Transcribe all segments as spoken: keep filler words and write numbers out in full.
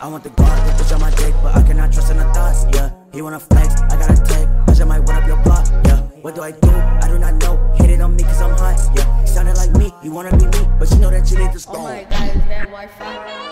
I want the guap, the bitch on my dick, but I cannot trust in the thoughts, yeah. He wanna flex, I gotta take, I just might run up your block, yeah. What do I do? I do not know. Hit it on me cause I'm hot, yeah. You sounded like me, you wanna be me, but you know that you need to stone. Oh my god, is that Whyfye?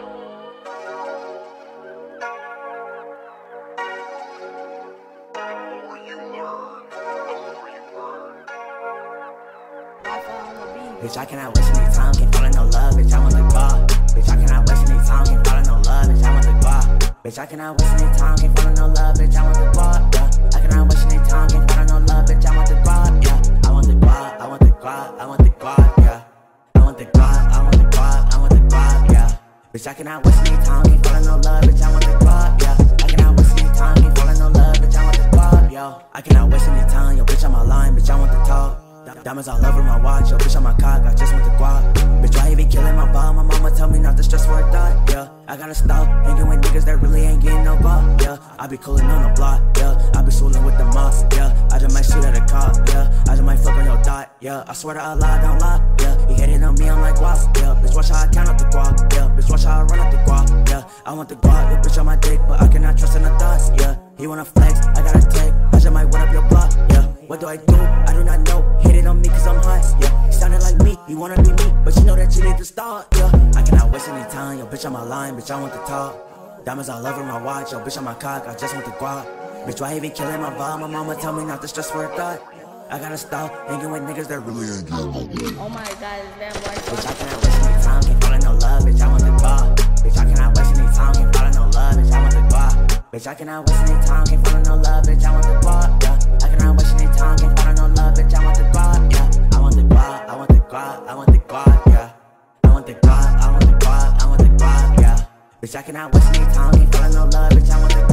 Bitch, I cannot waste any time, can't fall in no love, bitch, I want the guap. Bitch, I cannot waste any time, can't fall in no love, bitch, I want the guap. Bitch, I cannot waste any time, can't fall in no love, bitch, I want the guap, yeah. I cannot waste any time, can't fall in no love, bitch, I want the guap, yeah. I want the guap, I want the guap, I want the guap, yeah. I want the guap, I want the guap, I want the guap, yeah. Bitch, I cannot waste any time, can't fall in no love, bitch, I want the guap, yeah. I cannot waste any time, can't fall in no love, bitch, I want the guap, yo. I cannot waste any time, yo, bitch, on my line, bitch, I want the talk. Diamonds all over my watch, yo, bitch on my cock, I just want the guap. Bitch, why you be killing my vibe? My mama tell me not to stress for a thought, yeah. I gotta stop hanging with niggas that really ain't getting no guap, yeah. I be cooling on the block, yeah. I be swooling with the mop, yeah. I just might shoot at a cop, yeah. I just might fuck on your thought, yeah. I swear to Allah, don't lie, yeah. He hated on me, I'm like guap, yeah. Bitch, watch how I count up the guap, yeah. Bitch, watch how I run up the guap, yeah. I want the guap, yeah, bitch on my dick, but I cannot trust in the thoughts, yeah. He wanna flex, I gotta take, I just might run up your block, yeah. What do I do? I do not know. Hit it on me cause I'm hot, yeah. You sounded like me, you wanna be me, but you know that you need to start, yeah. I cannot waste any time, yo, bitch on my line, bitch, I want the talk. Diamonds all over my watch, yo, bitch on my cock, I just want the guap. Bitch, why you be killing my vibe? My mama tell me not to stress for a thought. I gotta stop hanging with niggas that really ain't getting no good. Oh my god, is that Whyfye? Bitch, I cannot waste any time, can't fall in no love, bitch, I want the guap. Bitch, I cannot waste any time, can't fall in no love, bitch, I want the guap. Bitch, I cannot waste any time, can't fall in no love, bitch, I want the guap, yeah. I cannot waste any time, can't fall in no love, bitch, I want the guap, yeah. I want the guap, I want the guap, I want the guap, yeah. I want the guap, I want the guap, I want the guap, yeah. Bitch, I cannot waste any time, can't fall in no love, bitch, I want the guap.